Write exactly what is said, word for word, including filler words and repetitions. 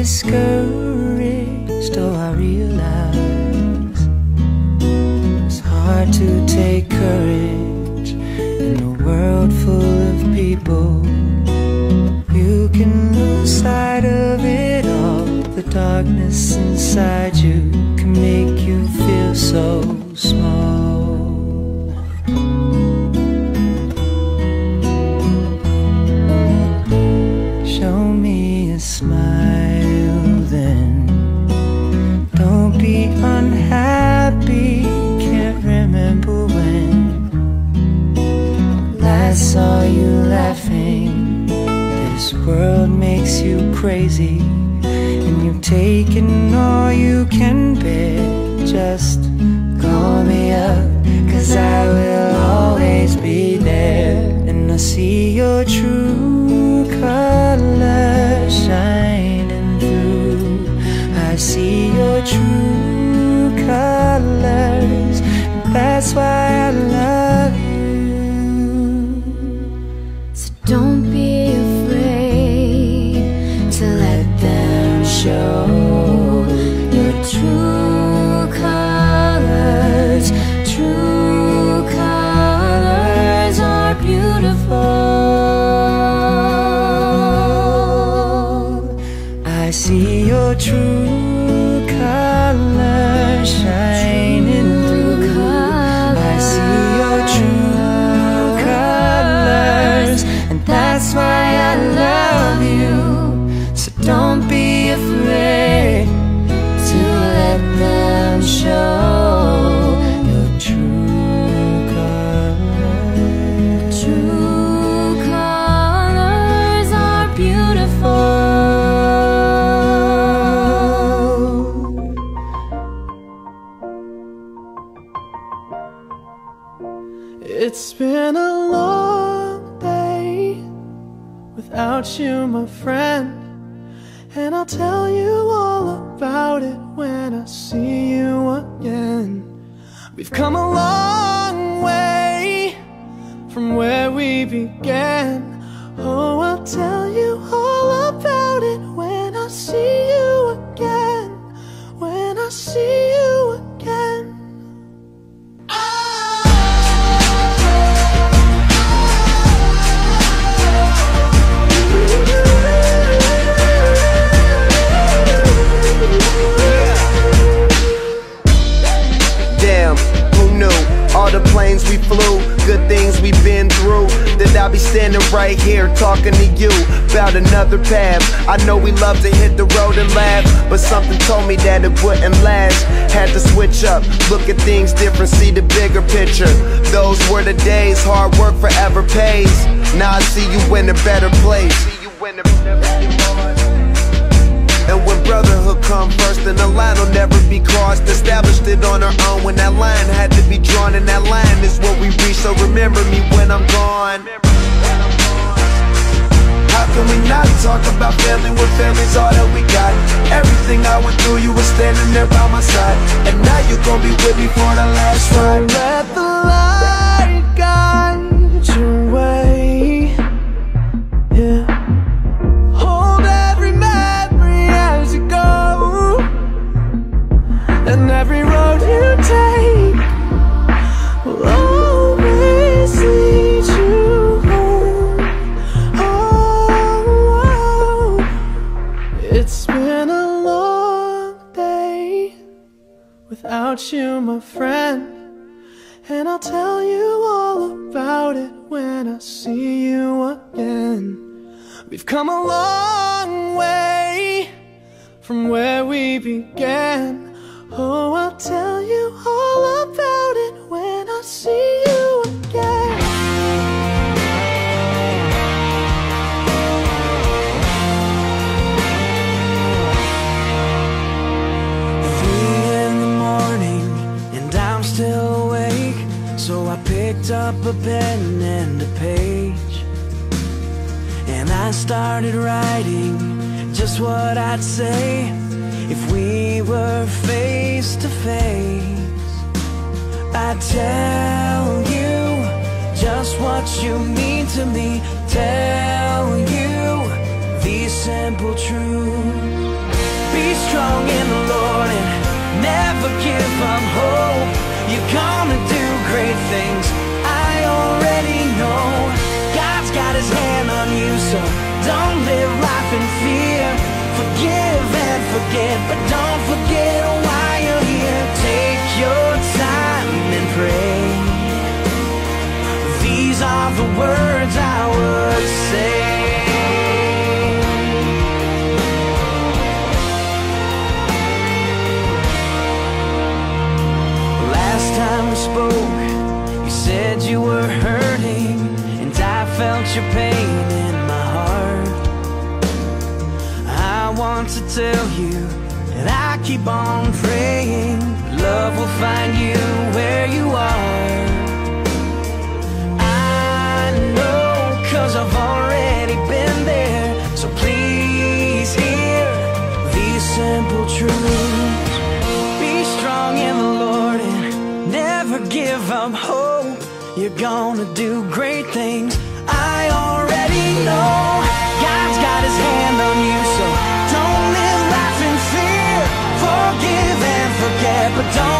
discouraged. Oh, I realize it's hard to take courage in a world full of people. You can lose sight of it all. The darkness inside you can make you feel so small. Show me a smile then. Don't be unhappy. Can't remember when last saw you laughing. This world makes you crazy, and you've taken all you can bear. Just call me up, 'cause I will always be there. And I see your true colors shining through. I see your true colors, and that's why I love you. So don't be afraid to let them show your true colors. True colors are beautiful. I see your true colors shining through. I see your true colors, and that's why I love you. So don't be afraid to let them show your true colors. True colors are beautiful. It's been a long day without you, my friend, and I'll tell you all about it when I see you again. We've come a long way from where we began. Oh, I'll tell you all about it when I see you again. When I see you again. Damn, who knew? All the planes we flew, good things we've been through, that I'll be standing right here talking to you about another path. I know we love to hit the road and laugh, but something told me that it wouldn't last. Had to switch up, look at things different, see the bigger picture. Those were the days, hard work forever pays. Now I see you in a better place. And when brotherhood come first, then the line will never be crossed. Established it on our own when that line had to be drawn, and that line is what we reach. So remember me when I'm gone. How can we not talk about family when family's all that we got? Everything I went through, you were standing there by my side, and now you're gonna be with me for the last ride. Let the light guide your way. Yeah. Hold every memory as you go, and every road you take will always lead you home. Oh, it's been a long day without you, my friend, and I'll tell you all about it when I see you again. We've come a long way from where we began. Oh, I'll tell you all about it when I see you again. Three in the morning and I'm still awake, so I picked up a pen and a page, and I started writing just what I'd say if we were face to face. I'd tell you just what you mean to me, tell you these simple truths. strong in the Lord and never give up hope. You're gonna do great things, I already know. God's got his hand on you, so don't live life in fear. Forgive and forget, but don't forget why you're here. Take your time and pray. These are the words I would say. Last time we spoke, you said you were hurting, and I felt your pain in my heart. I want to tell you that I keep on praying. Love will find you where you are. I know, 'cause I've already been there. So please hear these simple truths. Be strong in the Lord and never give up hope. You're gonna do great things, I already know. God's got his hand on you, so don't live life in fear. Forgive and forget, but don't